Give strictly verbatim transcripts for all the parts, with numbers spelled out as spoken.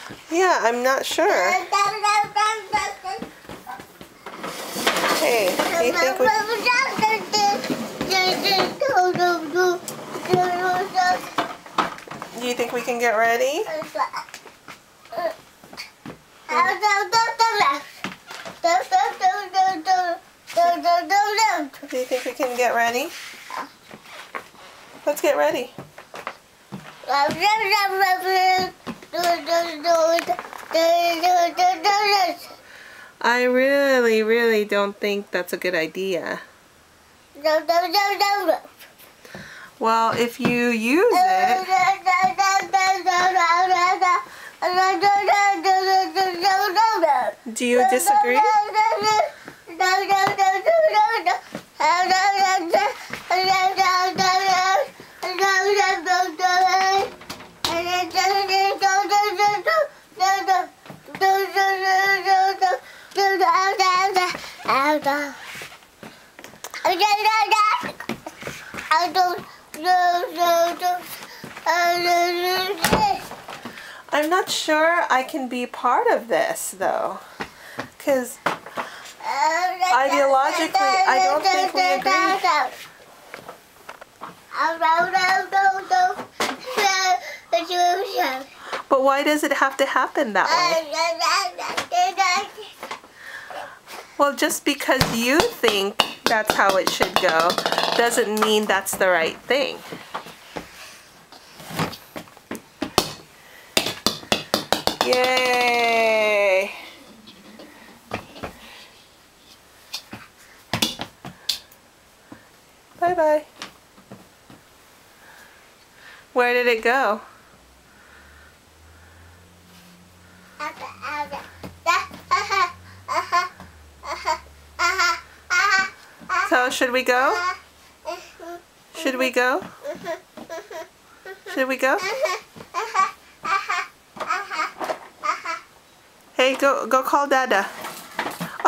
Yeah, I'm not sure. Hey, do you think we... Do you think we can get ready? Do you think we can get ready? Let's get ready. I really, really don't think that's a good idea. Well, if you use it... Do you disagree? I'm not sure I can be part of this though, because ideologically I don't think we agree. But why does it have to happen that way? Well, just because you think that's how it should go doesn't mean that's the right thing. Yay! Bye-bye. Where did it go? So, should we go? Should we go? Should we go? Hey, go go call Dada.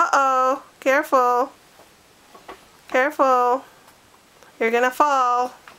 Uh-oh. Careful. Careful. You're gonna fall.